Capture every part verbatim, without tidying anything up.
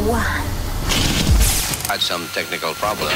one. Had some technical problem.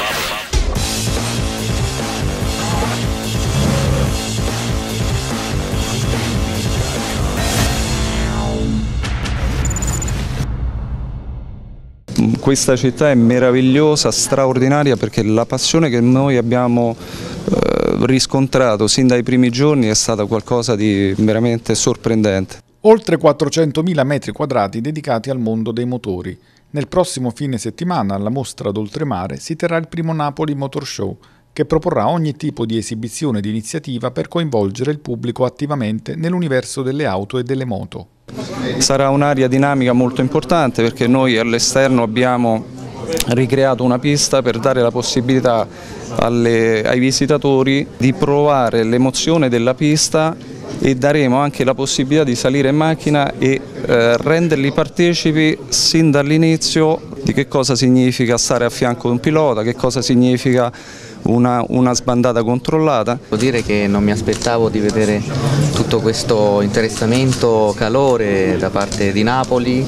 Questa città è meravigliosa, straordinaria, perché la passione che noi abbiamo eh, riscontrato sin dai primi giorni è stata qualcosa di veramente sorprendente. Oltre quattrocentomila metri quadrati dedicati al mondo dei motori. Nel prossimo fine settimana alla Mostra d'Oltremare si terrà il primo Napoli Motor Show, che proporrà ogni tipo di esibizione di iniziativa per coinvolgere il pubblico attivamente nell'universo delle auto e delle moto. Sarà un'area dinamica molto importante, perché noi all'esterno abbiamo ricreato una pista per dare la possibilità alle, ai visitatori di provare l'emozione della pista, e daremo anche la possibilità di salire in macchina e eh, renderli partecipi sin dall'inizio di che cosa significa stare a fianco di un pilota, che cosa significa Una, una sbandata controllata. Devo dire che non mi aspettavo di vedere tutto questo interessamento, calore da parte di Napoli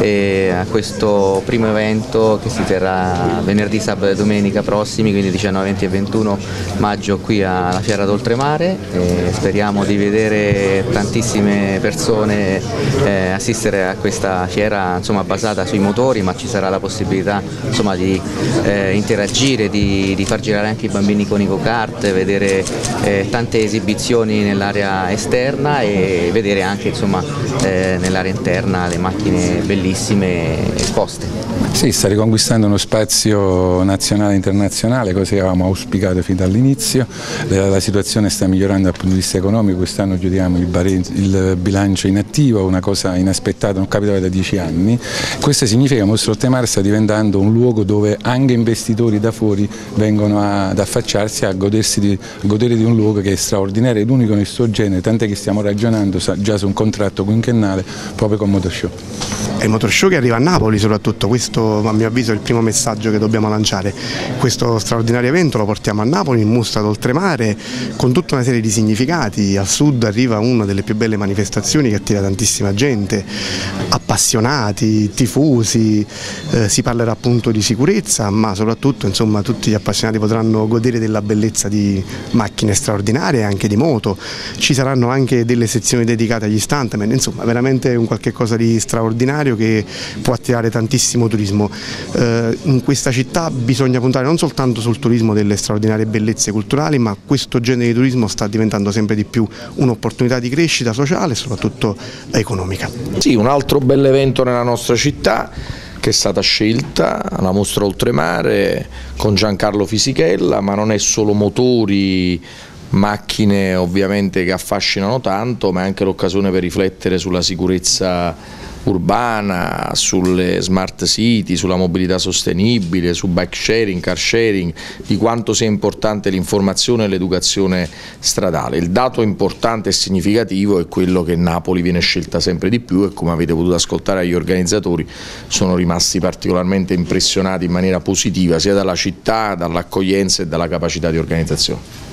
e a questo primo evento che si terrà venerdì, sabato e domenica prossimi, quindi diciannove, venti e ventuno maggio qui alla Fiera d'Oltremare. E speriamo di vedere tantissime persone eh, assistere a questa fiera, insomma, basata sui motori, ma ci sarà la possibilità, insomma, di eh, interagire, di, di far girare anche i bambini con i go-kart, vedere eh, tante esibizioni nell'area esterna e vedere anche, insomma, eh, nell'area interna le macchine bellissime esposte. Sì, sta riconquistando uno spazio nazionale e internazionale, cosa che avevamo auspicato fin dall'inizio. La, la situazione sta migliorando dal punto di vista economico, quest'anno chiudiamo il, il bilancio in attivo, una cosa inaspettata, non capitava da dieci anni. Questo significa che Mostra d'Oltremare sta diventando un luogo dove anche investitori da fuori vengono a, ad affacciarsi a, godersi di, a godere di un luogo che è straordinario ed unico nel suo genere, tant'è che stiamo ragionando già su un contratto quinquennale proprio con Motor Show. È il Motor Show che arriva a Napoli soprattutto, questo a mio avviso è il primo messaggio che dobbiamo lanciare. Questo straordinario evento lo portiamo a Napoli in Mostra d'Oltremare con tutta una serie di significati. Al sud arriva una delle più belle manifestazioni che attira tantissima gente, appassionati, tifosi, eh, si parlerà appunto di sicurezza, ma soprattutto, insomma, tutti gli appassionati potranno godere della bellezza di macchine straordinarie e anche di moto. Ci saranno anche delle sezioni dedicate agli stuntman, insomma veramente un qualche cosa di straordinario che può attirare tantissimo turismo. Eh, in questa città bisogna puntare non soltanto sul turismo delle straordinarie bellezze culturali, ma questo genere di turismo sta diventando sempre di più un'opportunità di crescita sociale e soprattutto economica. Sì, un altro bell'evento nella nostra città che è stata scelta, la Mostra d'Oltremare con Giancarlo Fisichella, ma non è solo motori, macchine ovviamente che affascinano tanto, ma è anche l'occasione per riflettere sulla sicurezza urbana, sulle smart city, sulla mobilità sostenibile, su bike sharing, car sharing, di quanto sia importante l'informazione e l'educazione stradale. Il dato importante e significativo è quello che Napoli viene scelta sempre di più e, come avete potuto ascoltare agli organizzatori, sono rimasti particolarmente impressionati in maniera positiva sia dalla città, dall'accoglienza e dalla capacità di organizzazione.